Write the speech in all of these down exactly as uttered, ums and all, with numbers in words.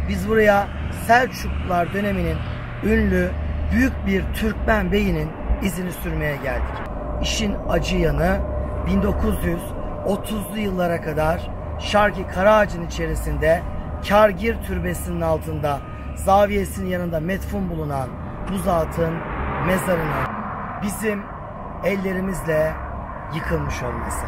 Biz buraya Selçuklular döneminin ünlü büyük bir Türkmen beyinin izini sürmeye geldik. İşin acı yanı bin dokuz yüz otuzlu yıllara kadar Şarki Karaağaç'ın içerisinde Kârgir Türbesi'nin altında zaviyesinin yanında metfun bulunan bu zatın mezarının bizim ellerimizle yıkılmış olması.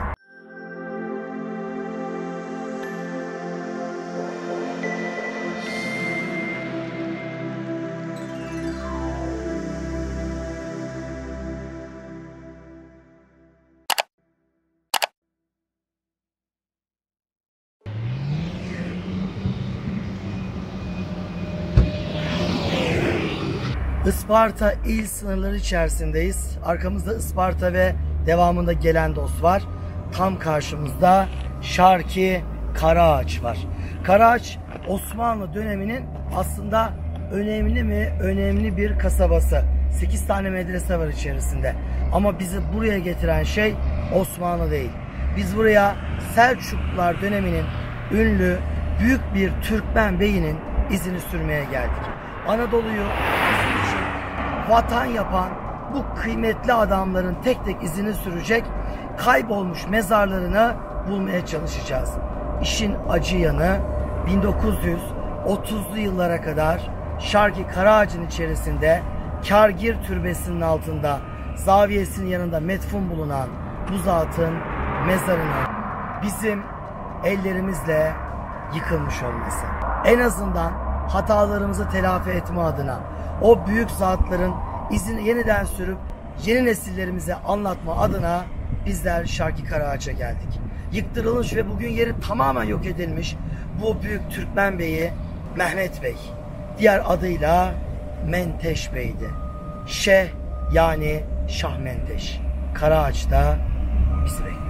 Isparta il sınırları içerisindeyiz. Arkamızda Isparta ve devamında Gelendos var. Tam karşımızda Şarki Karaağaç var. Karaağaç Osmanlı döneminin aslında önemli mi önemli bir kasabası. sekiz tane medrese var içerisinde. Ama bizi buraya getiren şey Osmanlı değil. Biz buraya Selçuklular döneminin ünlü büyük bir Türkmen beyinin izini sürmeye geldik. Anadolu'yu bizim için vatan yapan bu kıymetli adamların tek tek izini sürecek, kaybolmuş mezarlarını bulmaya çalışacağız. İşin acı yanı bin dokuz yüz otuzlu yıllara kadar Şarki Karaağaç'ın içerisinde Kârgir Türbesi'nin altında zaviyesinin yanında metfun bulunan bu zatın mezarının bizim ellerimizle yıkılmış olması. En azından hatalarımızı telafi etme adına o büyük zatların izini yeniden sürüp yeni nesillerimize anlatma adına bizler Şarki Karaağaç'a geldik. Yıktırılmış ve bugün yeri tamamen yok edilmiş bu büyük Türkmen beyi Mehmet Bey, diğer adıyla Menteş Bey'di. Şeyh yani Şah Menteş. Karaağaç'ta bizi bekliyor.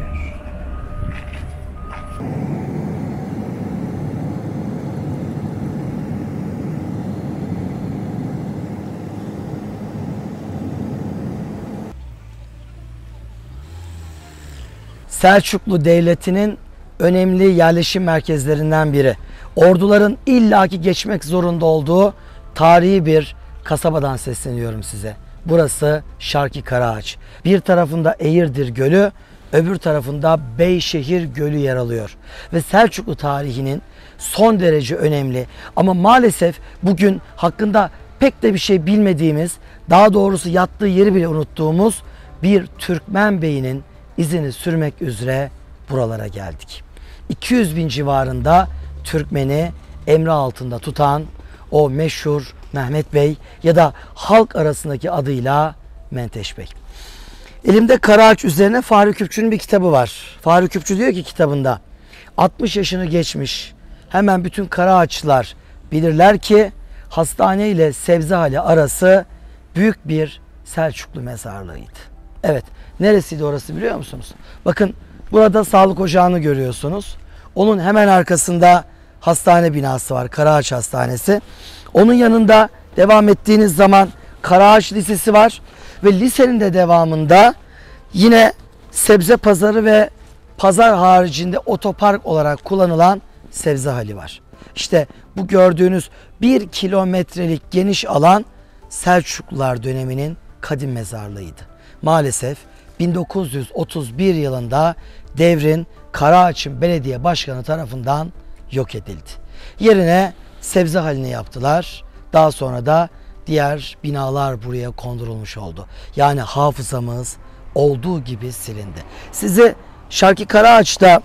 Selçuklu Devleti'nin önemli yerleşim merkezlerinden biri. Orduların illaki geçmek zorunda olduğu tarihi bir kasabadan sesleniyorum size. Burası Şarki Karaağaç. Bir tarafında Eğirdir Gölü, öbür tarafında Beyşehir Gölü yer alıyor. Ve Selçuklu tarihinin son derece önemli ama maalesef bugün hakkında pek de bir şey bilmediğimiz, daha doğrusu yattığı yeri bile unuttuğumuz bir Türkmen beyinin izini sürmek üzere buralara geldik. iki yüz bin civarında Türkmeni emri altında tutan o meşhur Mehmet Bey ya da halk arasındaki adıyla Menteş Bey. Elimde Karaağaç üzerine Fahri Küpçü'nün bir kitabı var. Fahri Küpçü diyor ki kitabında altmış yaşını geçmiş hemen bütün Karaağaçlılar bilirler ki hastane ile Sebzehali arası büyük bir Selçuklu mezarlığıydı. Evet, neresiydi orası biliyor musunuz? Bakın burada sağlık ocağını görüyorsunuz. Onun hemen arkasında hastane binası var, Karaağaç Hastanesi. Onun yanında devam ettiğiniz zaman Karaağaç Lisesi var ve lisenin de devamında yine sebze pazarı ve pazar haricinde otopark olarak kullanılan Sebzehali var. İşte bu gördüğünüz bir kilometrelik geniş alan Selçuklular döneminin kadim mezarlığıydı. Maalesef bin dokuz yüz otuz bir yılında devrin Karaağaç'ın belediye başkanı tarafından yok edildi. Yerine Sebzehalini yaptılar. Daha sonra da diğer binalar buraya kondurulmuş oldu. Yani hafızamız olduğu gibi silindi. Sizi Şarki Karaağaç'ta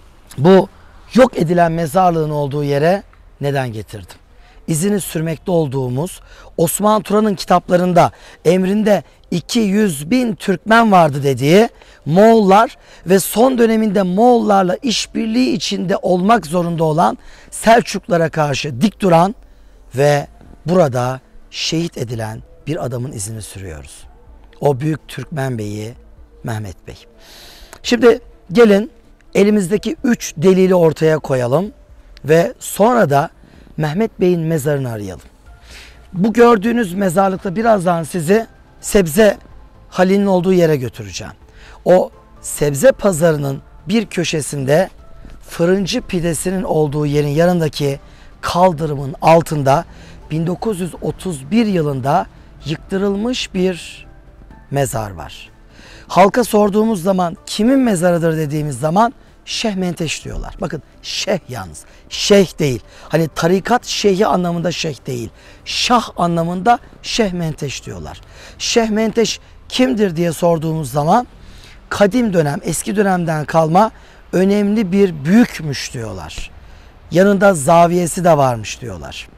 bu yok edilen mezarlığın olduğu yere neden getirdim? İzini sürmekte olduğumuz Osman Turan'ın kitaplarında emrinde iki yüz bin Türkmen vardı dediği Moğollar ve son döneminde Moğollarla işbirliği içinde olmak zorunda olan Selçuklulara karşı dik duran ve burada şehit edilen bir adamın izini sürüyoruz. O büyük Türkmen beyi Mehmet Bey. Şimdi gelin elimizdeki üç delili ortaya koyalım ve sonra da Mehmet Bey'in mezarını arayalım. Bu gördüğünüz mezarlıkta birazdan sizi Sebzehalinin olduğu yere götüreceğim. O sebze pazarının bir köşesinde fırıncı pidesinin olduğu yerin yanındaki kaldırımın altında bin dokuz yüz otuz bir yılında yıktırılmış bir mezar var. Halka sorduğumuz zaman kimin mezarıdır dediğimiz zaman Şeyh Menteş diyorlar. Bakın şeyh yalnız. Şeyh değil. Hani tarikat şeyhi anlamında şeyh değil. Şah anlamında Şeyh Menteş diyorlar. Şeyh Menteş kimdir diye sorduğumuz zaman kadim dönem, eski dönemden kalma önemli bir büyükmüş diyorlar. Yanında zaviyesi de varmış diyorlar.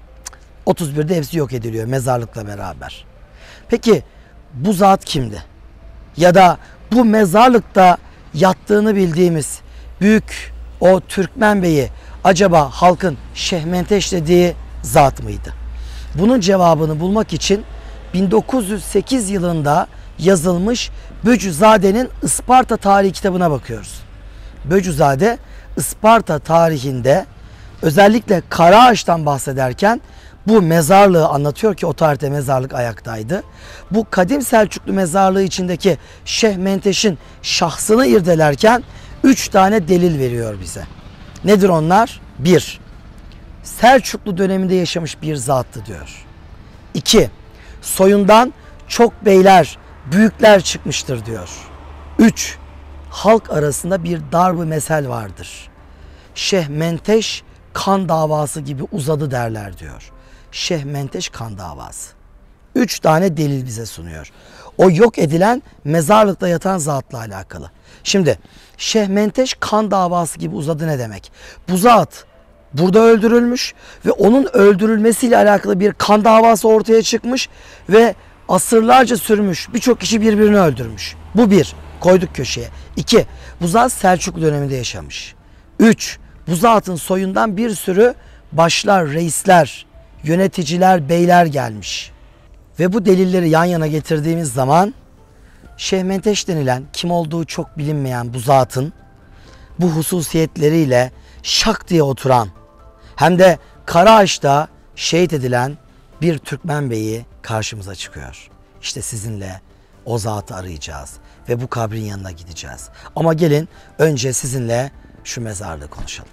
otuz birde hepsi yok ediliyor mezarlıkla beraber. Peki bu zat kimdi? Ya da bu mezarlıkta yattığını bildiğimiz büyük o Türkmen Bey'i acaba halkın Şeyh Menteş dediği zat mıydı? Bunun cevabını bulmak için bin dokuz yüz sekiz yılında yazılmış Böcüzade'nin Isparta Tarihi kitabına bakıyoruz. Böcüzade Isparta tarihinde özellikle Karaağaç'tan bahsederken bu mezarlığı anlatıyor ki o tarihte mezarlık ayaktaydı. Bu kadim Selçuklu mezarlığı içindeki Şeyh Menteş'in şahsını irdelerken üç tane delil veriyor bize. Nedir onlar? Bir, Selçuklu döneminde yaşamış bir zattı diyor. İki, soyundan çok beyler, büyükler çıkmıştır diyor. Üç, halk arasında bir darb-ı mesel vardır. Şeyh Menteş kan davası gibi uzadı derler diyor. Şeyh Menteş kan davası. Üç tane delil bize sunuyor. O yok edilen mezarlıkta yatan zatla alakalı. Şimdi Şeyh Menteş kan davası gibi uzadı ne demek? Bu zat burada öldürülmüş ve onun öldürülmesiyle alakalı bir kan davası ortaya çıkmış ve asırlarca sürmüş. Birçok kişi birbirini öldürmüş. Bu bir. Koyduk köşeye. İki. Bu zat Selçuklu döneminde yaşamış. Üç. Bu zatın soyundan bir sürü başlar, reisler, yöneticiler, beyler gelmiş. Ve bu delilleri yan yana getirdiğimiz zaman Şeyh Menteş denilen kim olduğu çok bilinmeyen bu zatın bu hususiyetleriyle şak diye oturan hem de Karaağaç'ta şehit edilen bir Türkmen Bey'i karşımıza çıkıyor. İşte sizinle o zatı arayacağız ve bu kabrin yanına gideceğiz. Ama gelin önce sizinle şu mezarlığı konuşalım.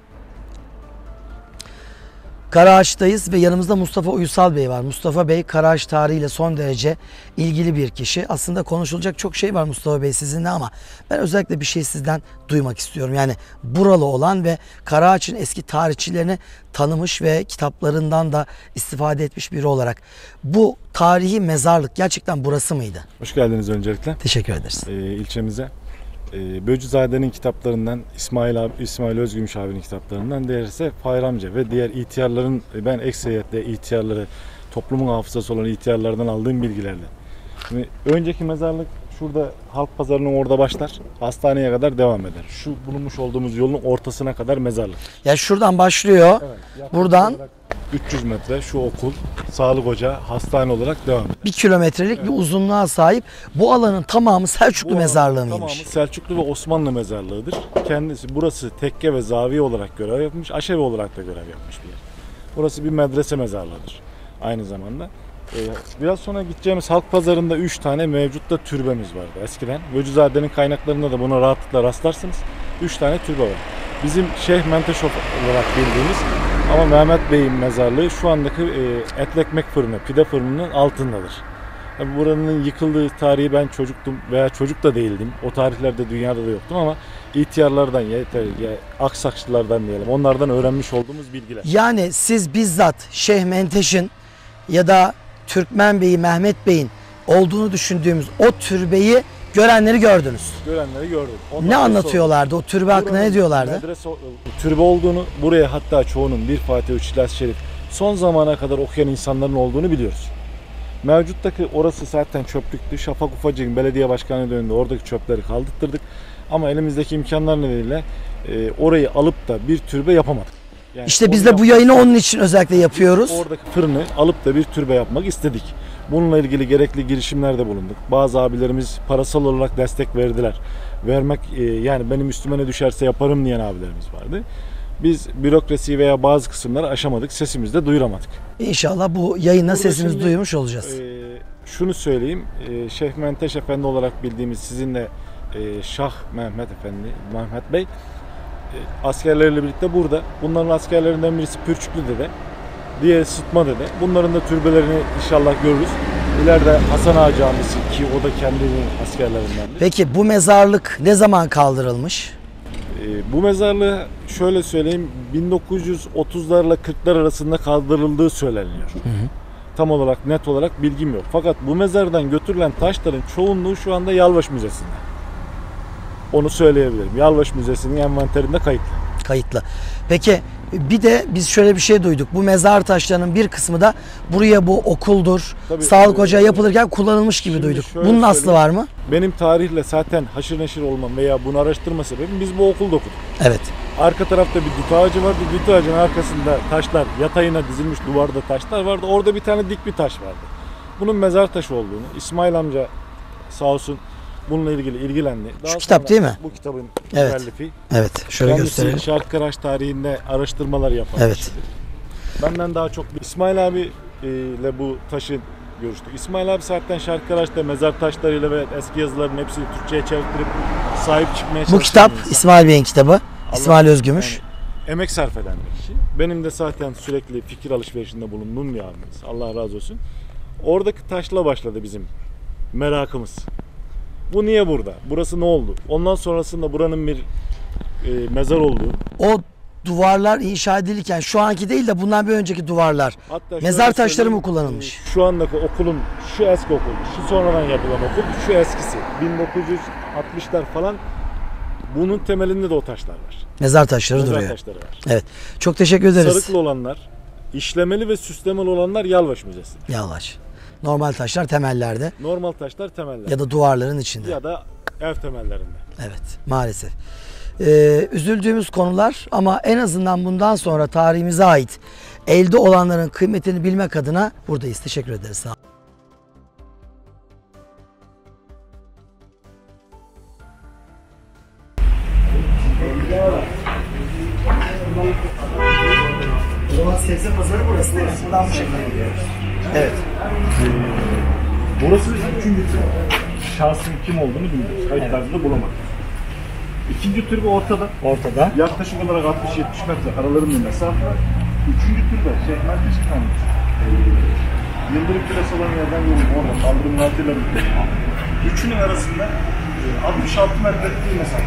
Karaağaç'tayız ve yanımızda Mustafa Uysal Bey var. Mustafa Bey Karaağaç tarihiyle son derece ilgili bir kişi. Aslında konuşulacak çok şey var Mustafa Bey sizinle ama ben özellikle bir şey sizden duymak istiyorum. Yani buralı olan ve Karaağaç'ın eski tarihçilerini tanımış ve kitaplarından da istifade etmiş biri olarak. Bu tarihi mezarlık gerçekten burası mıydı? Hoş geldiniz öncelikle. Teşekkür ederiz. Ee, ilçemize. Ee, Böcüzade'nin kitaplarından, İsmail abi, İsmail Özgümüş abinin kitaplarından, diğer ise Fahir amca ve diğer ihtiyarların, ben ekseriyetle ihtiyarları, toplumun hafızası olan ihtiyarlardan aldığım bilgilerle. Şimdi önceki mezarlık şurada halk pazarının orada başlar, hastaneye kadar devam eder. Şu bulunmuş olduğumuz yolun ortasına kadar mezarlık. Ya şuradan başlıyor, Evet, buradan üç yüz metre şu okul, sağlık ocağı, hastane olarak devam eder. bir kilometrelik evet. bir uzunluğa sahip. Bu alanın tamamı Selçuklu Bu mezarlığı mıymış? Tamamı Selçuklu ve Osmanlı mezarlığıdır. Kendisi burası tekke ve zaviye olarak görev yapmış, aşevi olarak da görev yapmış bir yer. Burası bir medrese mezarlığıdır aynı zamanda. Ee, biraz sonra gideceğimiz halk pazarında üç tane mevcutta türbemiz vardı eskiden. Böcüzade'nin kaynaklarında da buna rahatlıkla rastlarsınız. üç tane türbe var. Bizim Şeyh Menteş olarak bildiğimiz ama Mehmet Bey'in mezarlığı şu andaki e, etli ekmek fırını, pide fırınının altındadır. Yani buranın yıkıldığı tarihi ben çocuktum veya çocuk da değildim. O tarihlerde dünyada da yoktum ama ihtiyarlardan, ya, ya aksakçılardan diyelim, onlardan öğrenmiş olduğumuz bilgiler. Yani siz bizzat Şeyh Menteş'in ya da Türkmen Bey'i, Mehmet Bey'in olduğunu düşündüğümüz o türbeyi görenleri gördünüz. Görenleri gördüm. Onlar ne anlatıyorlardı? O türbe hakkında ne diyorlardı? Medrese, türbe olduğunu, buraya hatta çoğunun bir Fatiha, üç İhlas-ı Şerif son zamana kadar okuyan insanların olduğunu biliyoruz. Mevcuttaki orası zaten çöplüktü. Şafak Ufacık'ın belediye başkanı döneminde oradaki çöpleri kaldırttırdık. Ama elimizdeki imkanlar nedeniyle e, orayı alıp da bir türbe yapamadık. Yani işte biz de bu yayını onun için özellikle yapıyoruz. Oradaki fırını alıp da bir türbe yapmak istedik. Bununla ilgili gerekli girişimlerde bulunduk. Bazı abilerimiz parasal olarak destek verdiler. Vermek e, yani benim üstüme ne düşerse yaparım diyen abilerimiz vardı. Biz bürokrasi veya bazı kısımları aşamadık. Sesimizi de duyuramadık. İnşallah bu yayında sesimizi duyurmuş olacağız. E, şunu söyleyeyim. E, Şeyh Menteş Efendi olarak bildiğimiz sizinle e, Şah Mehmet Efendi, Mehmet Bey askerleriyle birlikte burada. Bunların askerlerinden birisi Pürçüklü Dede, diğeri Sıtma Dede. Bunların da türbelerini inşallah görürüz. İleride Hasan Ağa Camisi ki o da kendinin askerlerindendir. Peki bu mezarlık ne zaman kaldırılmış? Ee, bu mezarlığı şöyle söyleyeyim, bin dokuz yüz otuzlarla kırklar arasında kaldırıldığı söyleniyor. Hı hı. Tam olarak, net olarak bilgim yok. Fakat bu mezardan götürülen taşların çoğunluğu şu anda Yalvaç Müzesi'nde. Onu söyleyebilirim. Yalvaç Müzesi'nin envanterinde kayıtlı. Kayıtlı. Peki bir de biz şöyle bir şey duyduk. Bu mezar taşlarının bir kısmı da buraya bu okuldur, Tabii, sağlık e, ocağı yapılırken kullanılmış gibi şimdi duyduk. şöyle Bunun aslı söyleyeyim. var mı? Benim tarihle zaten haşır neşir olmam veya bunu araştırma sebebim, biz bu okulda okuduk. Evet. Arka tarafta bir dut ağacı vardı. Dut ağacının arkasında taşlar, yatayına dizilmiş duvarda taşlar vardı. Orada bir tane dik bir taş vardı. Bunun mezar taşı olduğunu, İsmail amca sağ olsun bununla ilgili ilgilendi. Daha Şu kitap sonra değil mi? Bu kitabın Evet. müellifi. Evet. Şöyle Kendisi gösterelim. Şarkıraş tarihinde araştırmalar yapan Evet. kişidir. Benden daha çok İsmail abi ile bu taşı görüştük. İsmail abi zaten Şarkıraş'ta mezar taşlarıyla ve eski yazıların hepsini Türkçe'ye çevirtirip sahip çıkmaya çalışan Bu kitap bir insan. İsmail Bey'in kitabı. Allah- İsmail Özgümüş. Yani emek sarf eden bir kişi. Benim de zaten sürekli fikir alışverişinde bulunduğum bir abimiz. Allah razı olsun. Oradaki taşla başladı bizim merakımız. Bu niye burada? Burası ne oldu? Ondan sonrasında buranın bir e, mezar olduğu. O duvarlar inşa edilirken şu anki değil de bundan bir önceki duvarlar Hatta şöyle mezar taşları söyleyeyim, mı kullanılmış? e, Şu andaki okulun şu eski okul, şu sonradan yapılan okul, şu eskisi. bin dokuz yüz altmışlar falan. Bunun temelinde de o taşlar var. Mezar taşları Mezar duruyor. taşları var. Evet. Çok teşekkür ederiz. Sarıklı olanlar, işlemeli ve süslemeli olanlar Yalvaç Müzesi. Yalvaç. Normal taşlar temellerde Normal taşlar temeller. ya da duvarların içinde. Ya da ev temellerinde. Evet, maalesef. Ee, üzüldüğümüz konular ama en azından bundan sonra tarihimize ait elde olanların kıymetini bilmek adına buradayız. Teşekkür ederiz. Sağ olun. O zaman sebze pazarı burası değil mi? Buradan bu şekilde gidiyoruz. Evet. Burası üçüncü tür. Şahsın kim olduğunu bilmiyoruz. Kayıtlarda bulamadık. İkinci tür bu ortada. Ortada. Yaklaşık olarak altmış yetmiş metre aralarında mesafe var. Üçüncü tür de şey, merkez kalmış. Ee, Yıldırım Küresi olan yerden yolun orada kaldırımın altıyla birlikte. Üçünün arasında altmış altı metrelik bir mesafe.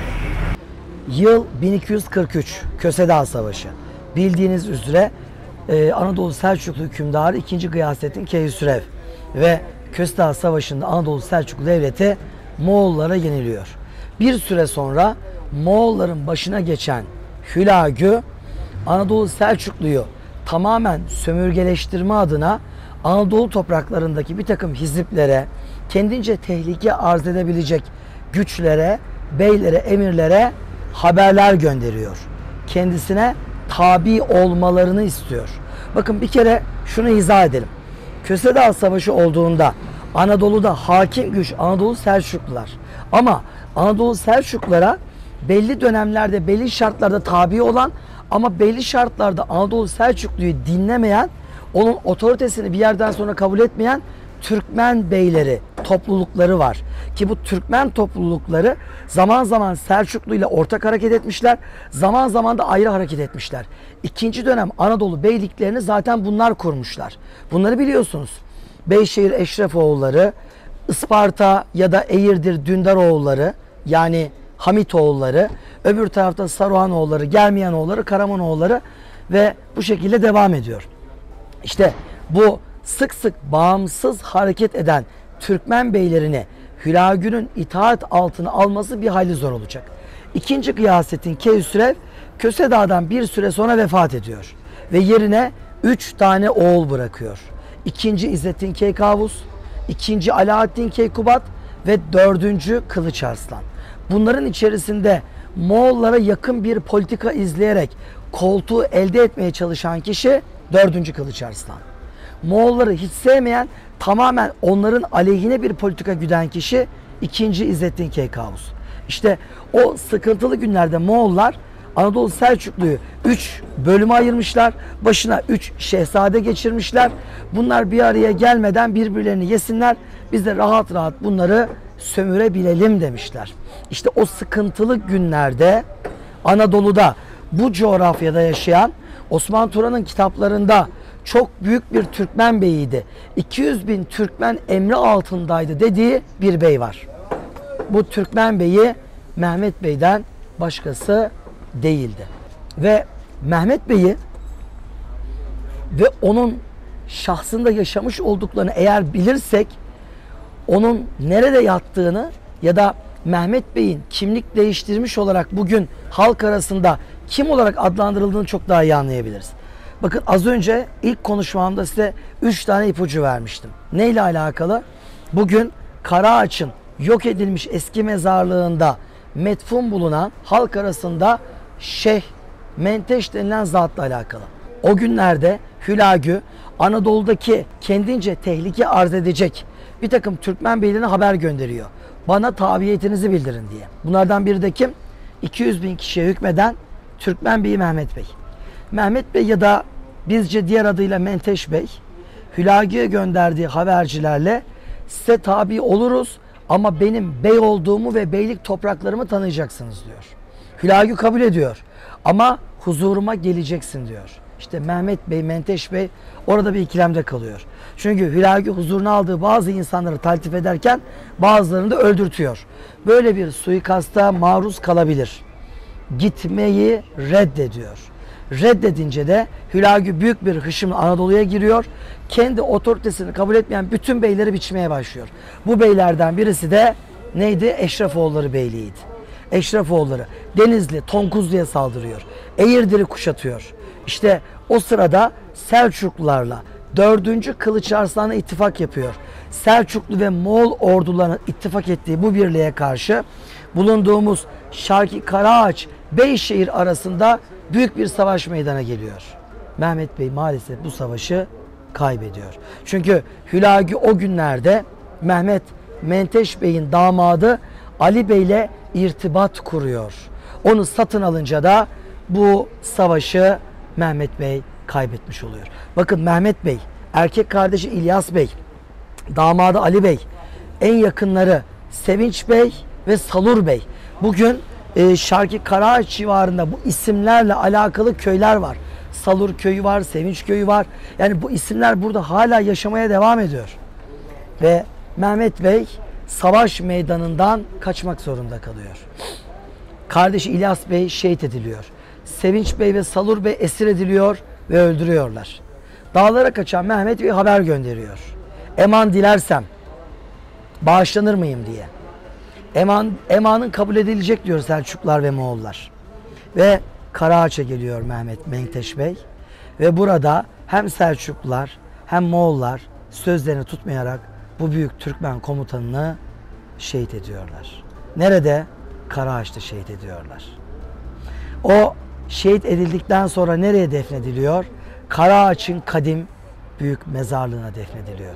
Yıl bin iki yüz kırk üç, Köse Dağı Savaşı. Bildiğiniz üzere e, Anadolu Selçuklu hükümdarı ikinci. Gıyasettin Keyhüsrev ve Köse Dağı Savaşı'nda Anadolu Selçuklu Devleti Moğollara yeniliyor. Bir süre sonra Moğolların başına geçen Hülagü Anadolu Selçuklu'yu tamamen sömürgeleştirme adına Anadolu topraklarındaki bir takım hiziplere, kendince tehlike arz edebilecek güçlere, beylere, emirlere haberler gönderiyor. Kendisine tabi olmalarını istiyor. Bakın bir kere şunu izah edelim. Köse Dağı Savaşı olduğunda Anadolu'da hakim güç Anadolu Selçuklular. Ama Anadolu Selçuklulara belli dönemlerde, belli şartlarda tabi olan ama belli şartlarda Anadolu Selçuklu'yu dinlemeyen, onun otoritesini bir yerden sonra kabul etmeyen Türkmen beyleri, toplulukları var. Ki bu Türkmen toplulukları zaman zaman Selçuklu ile ortak hareket etmişler, zaman zaman da ayrı hareket etmişler. İkinci dönem Anadolu beyliklerini zaten bunlar kurmuşlar. Bunları biliyorsunuz. Beyşehir Eşrefoğulları, Isparta ya da Eğirdir Dündaroğulları, yani Hamitoğulları, öbür tarafta Saruhanoğulları, Germiyanoğulları, Karamanoğulları ve bu şekilde devam ediyor. İşte bu sık sık bağımsız hareket eden Türkmen beylerini Hülagü'nün itaat altına alması bir hayli zor olacak. İkinci. Gıyasettin Keyhüsrev Köse Dağ'dan bir süre sonra vefat ediyor ve yerine üç tane oğul bırakıyor. İkinci. İzzettin Keykavus, ikinci. Alaaddin Keykubat ve dördüncü. Kılıç Arslan. Bunların içerisinde Moğollara yakın bir politika izleyerek koltuğu elde etmeye çalışan kişi dördüncü. Kılıç Arslan. Moğolları hiç sevmeyen, tamamen onların aleyhine bir politika güden kişi ikinci. İzzettin Keykavus. İşte o sıkıntılı günlerde Moğollar Anadolu Selçuklu'yu üç bölüme ayırmışlar. Başına üç şehzade geçirmişler. Bunlar bir araya gelmeden birbirlerini yesinler. Biz de rahat rahat bunları sömürebilelim demişler. İşte o sıkıntılı günlerde Anadolu'da, bu coğrafyada yaşayan, Osman Turan'ın kitaplarında çok büyük bir Türkmen beyiydi. iki yüz bin Türkmen emri altındaydı dediği bir bey var. Bu Türkmen beyi Mehmet Bey'den başkası değildi. Ve Mehmet Bey'i ve onun şahsında yaşamış olduklarını eğer bilirsek, onun nerede yattığını ya da Mehmet Bey'in kimlik değiştirmiş olarak bugün halk arasında kim olarak adlandırıldığını çok daha iyi anlayabiliriz. Bakın, az önce ilk konuşmamda size üç tane ipucu vermiştim. Neyle alakalı? Bugün Karaağaç'ın yok edilmiş eski mezarlığında metfun bulunan halk arasında Şeyh Menteş denilen zatla alakalı. O günlerde Hülagü Anadolu'daki kendince tehlike arz edecek bir takım Türkmen beylerine haber gönderiyor. Bana tabiyetinizi bildirin diye. Bunlardan biri de kim? iki yüz bin kişiye hükmeden Türkmen beyi Mehmet Bey. Mehmet Bey ya da bizce diğer adıyla Menteş Bey, Hülagü'ye gönderdiği habercilerle size tabi oluruz ama benim bey olduğumu ve beylik topraklarımı tanıyacaksınız diyor. Hülagü kabul ediyor ama huzuruma geleceksin diyor. İşte Mehmet Bey, Menteş Bey orada bir ikilemde kalıyor. Çünkü Hülagü huzuruna aldığı bazı insanları taltif ederken bazılarını da öldürtüyor. Böyle bir suikasta maruz kalabilir. Gitmeyi reddediyor. Reddedince de Hülagü büyük bir hışımla Anadolu'ya giriyor. Kendi otoritesini kabul etmeyen bütün beyleri biçmeye başlıyor. Bu beylerden birisi de neydi? Eşrefoğulları Beyliği'ydi. Eşrefoğulları Denizli, Tonkuzlu'ya saldırıyor. Eğirdir'i kuşatıyor. İşte o sırada Selçuklularla dördüncü Kılıç Arslan'la ittifak yapıyor. Selçuklu ve Moğol ordularının ittifak ettiği bu birliğe karşı bulunduğumuz Şarki Karaağaç Beyşehir arasında büyük bir savaş meydana geliyor. Mehmet Bey maalesef bu savaşı kaybediyor. Çünkü Hülagü o günlerde Mehmet Menteş Bey'in damadı Ali Bey ile irtibat kuruyor. Onu satın alınca da bu savaşı Mehmet Bey kaybetmiş oluyor. Bakın, Mehmet Bey, erkek kardeşi İlyas Bey, damadı Ali Bey, en yakınları Sevinç Bey ve Salur Bey. Bugün e, Şarki Karaağaç civarında bu isimlerle alakalı köyler var. Salur köyü var, Sevinç köyü var. Yani bu isimler burada hala yaşamaya devam ediyor. Ve Mehmet Bey savaş meydanından kaçmak zorunda kalıyor. Kardeşi İlyas Bey şehit ediliyor. Sevinç Bey ve Salur Bey esir ediliyor ve öldürüyorlar. Dağlara kaçan Mehmet Bey haber gönderiyor. Eman dilersem bağışlanır mıyım diye. Eman, emanın kabul edilecek diyor Selçuklular ve Moğollar. Ve Karaağaç'a geliyor Mehmet Menteş Bey. Ve burada hem Selçuklular hem Moğollar sözlerini tutmayarak bu büyük Türkmen komutanını şehit ediyorlar. Nerede? Karaağaç'ta şehit ediyorlar. O şehit edildikten sonra nereye defnediliyor? Karaağaç'ın kadim büyük mezarlığına defnediliyor.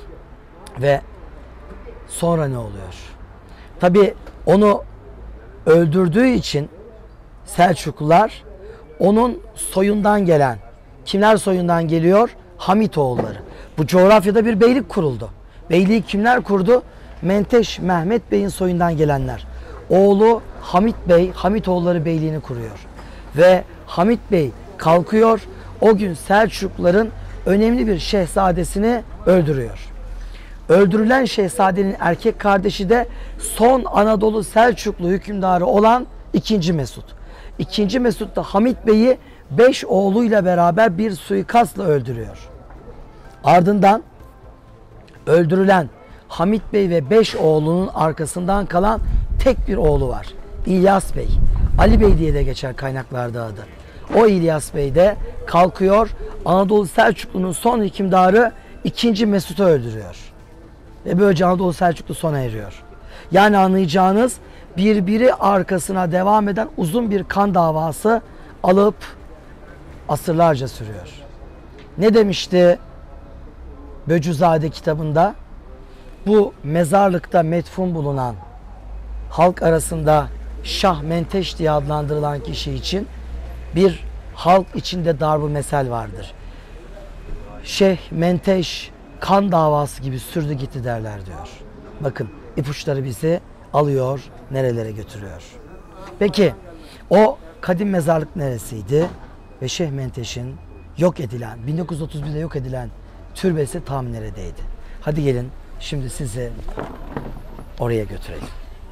Ve sonra ne oluyor? Tabii onu öldürdüğü için Selçuklular onun soyundan gelen, kimler soyundan geliyor? Hamitoğulları. Bu coğrafyada bir beylik kuruldu. Beyliği kimler kurdu? Menteş Mehmet Bey'in soyundan gelenler. Oğlu Hamit Bey, Hamitoğulları Beyliğini kuruyor. Ve Hamit Bey kalkıyor, o gün Selçukluların önemli bir şehzadesini öldürüyor. Öldürülen şehzadenin erkek kardeşi de son Anadolu Selçuklu hükümdarı olan ikinci Mesut. ikinci Mesut da Hamit Bey'i beş oğluyla beraber bir suikastla öldürüyor. Ardından öldürülen Hamit Bey ve beş oğlunun arkasından kalan tek bir oğlu var. İlyas Bey. Ali Bey diye de geçer kaynaklarda adı. O İlyas Bey de kalkıyor, Anadolu Selçuklu'nun son hükümdarı ikinci Mesut'u öldürüyor. Ve böylece Anadolu Selçuklu sona eriyor. Yani anlayacağınız, birbiri arkasına devam eden uzun bir kan davası alıp asırlarca sürüyor. Ne demişti Böcüzade kitabında? Bu mezarlıkta metfun bulunan, halk arasında Şah Menteş diye adlandırılan kişi için bir halk içinde darb-ı mesel vardır. Şeyh Menteş kan davası gibi sürdü gitti derler diyor. Bakın, ipuçları bizi alıyor, nerelere götürüyor. Peki o kadim mezarlık neresiydi ve Şeyh Menteş'in yok edilen, bin dokuz yüz otuz birde yok edilen türbesi tam neredeydi? Hadi gelin şimdi sizi oraya götürelim.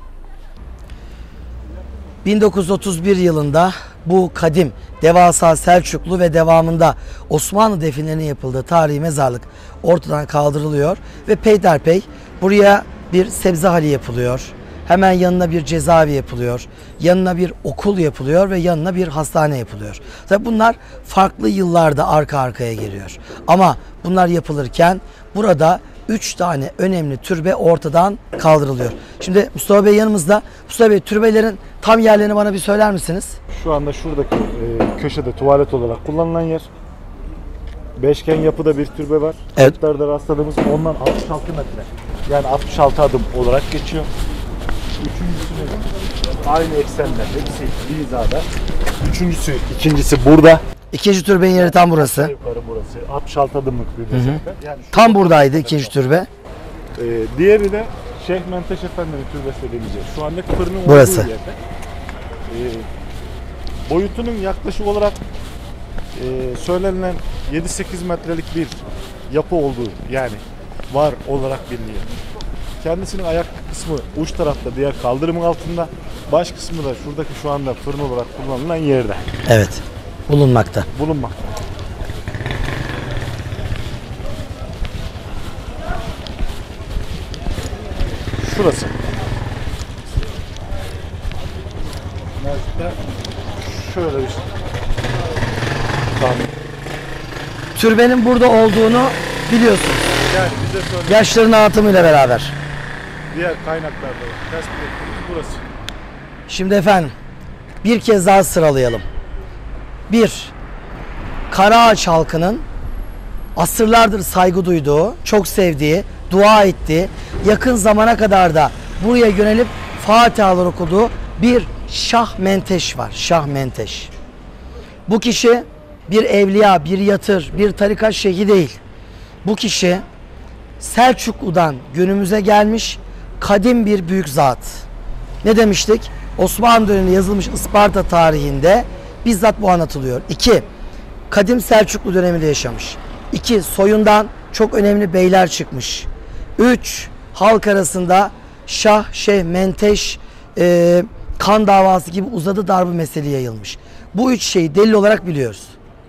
bin dokuz yüz otuz bir yılında bu kadim, devasa Selçuklu ve devamında Osmanlı definlerinin yapıldığı tarihi mezarlık ortadan kaldırılıyor ve peyderpey buraya bir sebzehali yapılıyor. Hemen yanına bir cezaevi yapılıyor. Yanına bir okul yapılıyor ve yanına bir hastane yapılıyor. Tabii bunlar farklı yıllarda arka arkaya geliyor. Ama bunlar yapılırken burada üç tane önemli türbe ortadan kaldırılıyor. Şimdi Mustafa Bey yanımızda. Mustafa Bey, türbelerin tam yerlerini bana bir söyler misiniz? Şu anda şuradaki e, köşede tuvalet olarak kullanılan yer. Beşgen yapıda bir türbe var. Evet. Kayıtlarda rastladığımız ondan altmış altı metre. Yani altmış altı adım olarak geçiyor. Üçüncüsünü aynı eksende, hepsi bir hizada. Üçüncüsü, ikincisi burada. İkinci türbenin yeri tam burası. Yukarı burası. altmış altı adımlık bir mesafe. Yani şu- Tam buradaydı ikinci türbe. Ee, diğeri de Şeyh Menteş Efendi'nin türbesi dediğimiz yer. Şu andaki fırının Burası. olduğu yerde. Ee, boyutunun yaklaşık olarak e, söylenilen yedi sekiz metrelik bir yapı olduğu, yani var olarak biliniyor. Kendisinin ayak kısmı uç tarafta, diğer kaldırımın altında, baş kısmı da şuradaki şu anda fırın olarak kullanılan yerde Evet, bulunmakta. bulunmakta. Şurası. Nazik'te şöyle bir şey. Tahmin. Türbenin burada olduğunu biliyorsunuz. Yani bize söyle, Yaşların anlatımıyla beraber. diğer kaynaklarda tespit ettiğimiz burası. Şimdi efendim bir kez daha sıralayalım. Bir, Karaağaç halkının asırlardır saygı duyduğu, çok sevdiği, dua ettiği, yakın zamana kadar da buraya yönelip Fatihalar okuduğu bir Şah Menteş var. Şah Menteş. Bu kişi bir evliya, bir yatır, bir tarikat şeyhi değil. Bu kişi Selçuklu'dan günümüze gelmiş kadim bir büyük zat. Ne demiştik? Osmanlı döneminde yazılmış Isparta tarihinde bizzat bu anlatılıyor. İki, kadim Selçuklu döneminde yaşamış. İki, soyundan çok önemli beyler çıkmış. Üç, halk arasında Şah, Şeyh, Menteş, e, kan davası gibi uzadı darbe mesele yayılmış. Bu üç şeyi delil olarak biliyoruz.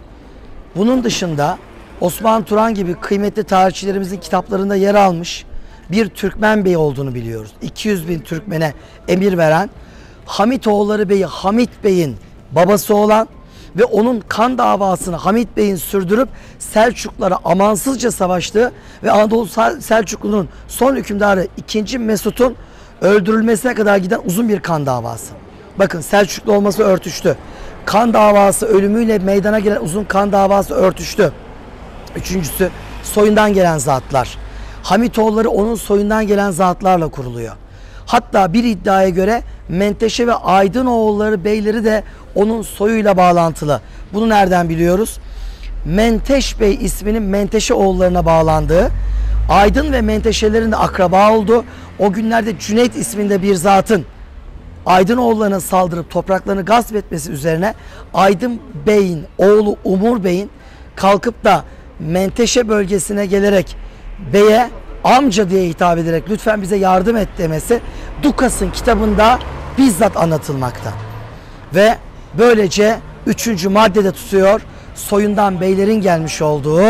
Bunun dışında Osman Turan gibi kıymetli tarihçilerimizin kitaplarında yer almış bir Türkmen Bey olduğunu biliyoruz. iki yüz bin Türkmen'e emir veren Hamitoğulları Bey'i Hamit Bey'in babası olan ve onun kan davasını Hamit Bey'in sürdürüp Selçuklulara amansızca savaştığı ve Anadolu Selçuklu'nun son hükümdarı ikinci. Mesut'un öldürülmesine kadar giden uzun bir kan davası. Bakın, Selçuklu olması örtüştü. Kan davası, ölümüyle meydana gelen uzun kan davası örtüştü. Üçüncüsü, soyundan gelen zatlar. Hamitoğulları onun soyundan gelen zatlarla kuruluyor. Hatta bir iddiaya göre Menteşe ve Aydınoğulları beyleri de onun soyuyla bağlantılı. Bunu nereden biliyoruz? Menteş Bey isminin Menteşe oğullarına bağlandığı, Aydın ve Menteşelerin de akraba olduğu, o günlerde Cüneyt isminde bir zatın Aydınoğullarına saldırıp topraklarını gasp etmesi üzerine Aydın Bey'in oğlu Umur Bey'in kalkıp da Menteşe bölgesine gelerek beye amca diye hitap ederek lütfen bize yardım et demesi Dukas'ın kitabında bizzat anlatılmakta. Ve böylece üçüncü maddede tutuyor, soyundan beylerin gelmiş olduğu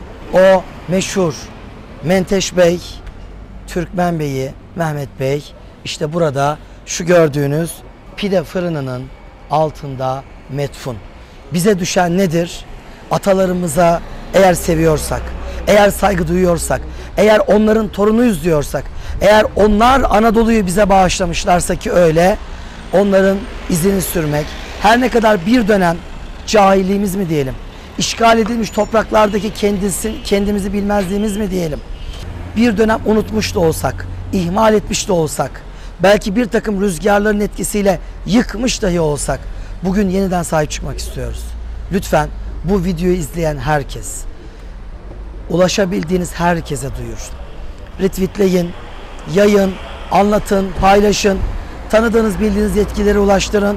o meşhur Menteş Bey, Türkmen Bey'i Mehmet Bey, işte burada şu gördüğünüz pide fırınının altında metfun. Bize düşen nedir? Atalarımıza eğer seviyorsak, eğer saygı duyuyorsak, eğer onların torunuyuz diyorsak, eğer onlar Anadolu'yu bize bağışlamışlarsa ki öyle, onların izini sürmek, her ne kadar bir dönem cahilliğimiz mi diyelim, işgal edilmiş topraklardaki kendisi, kendimizi bilmezliğimiz mi diyelim, bir dönem unutmuş da olsak, ihmal etmiş de olsak, belki bir takım rüzgarların etkisiyle yıkmış dahi olsak, bugün yeniden sahip çıkmak istiyoruz. Lütfen bu videoyu izleyen herkes, ulaşabildiğiniz herkese duyurun. Retweetleyin, yayın, anlatın, paylaşın. Tanıdığınız, bildiğiniz yetkililere ulaştırın.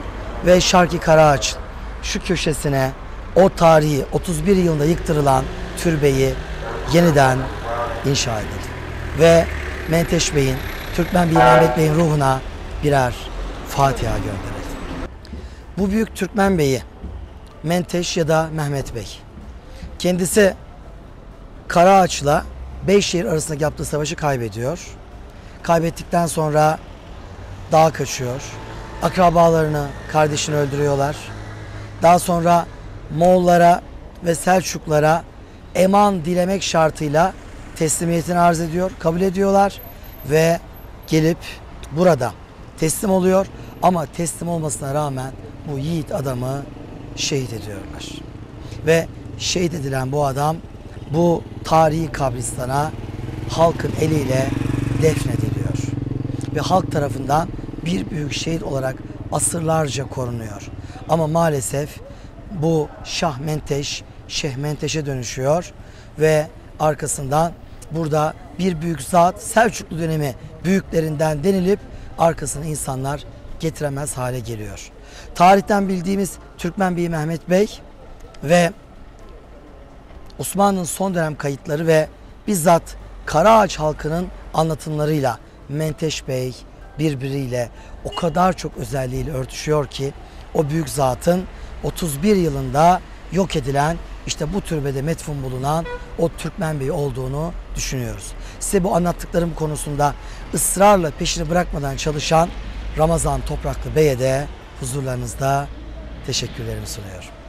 ve Şarki Karaağaç şu köşesine o tarihi otuz bir yılında yıktırılan türbeyi yeniden inşa edildi. Ve Menteş Bey'in, Türkmen Bey Mehmet Bey'in ruhuna birer Fatiha gönderildi. Bu büyük Türkmen Bey'i Menteş ya da Mehmet Bey, kendisi Karaağaç'la Beyşehir arasındaki yaptığı savaşı kaybediyor. Kaybettikten sonra dağa kaçıyor. Akrabalarını, kardeşini öldürüyorlar. Daha sonra Moğollara ve Selçuklara eman dilemek şartıyla teslimiyetini arz ediyor, kabul ediyorlar ve gelip burada teslim oluyor. Ama teslim olmasına rağmen bu yiğit adamı şehit ediyorlar. Ve şehit edilen bu adam bu tarihi kabristana halkın eliyle defnediliyor. Ve halk tarafından bir büyük şehit olarak asırlarca korunuyor. Ama maalesef bu Şah Menteş, Şeyh Menteş'e dönüşüyor ve arkasından burada bir büyük zat Selçuklu dönemi büyüklerinden denilip arkasına insanlar getiremez hale geliyor. Tarihten bildiğimiz Türkmen Bey Mehmet Bey ve Osmanlı'nın son dönem kayıtları ve bizzat Karaağaç halkının anlatımlarıyla Menteş Bey birbiriyle o kadar çok özelliğiyle örtüşüyor ki o büyük zatın otuz bir yılında yok edilen işte bu türbede metfun bulunan o Türkmen Bey olduğunu düşünüyoruz. Size bu anlattıklarım konusunda ısrarla peşini bırakmadan çalışan Ramazan Topraklı Bey'e de huzurlarınızda teşekkürlerimi sunuyorum.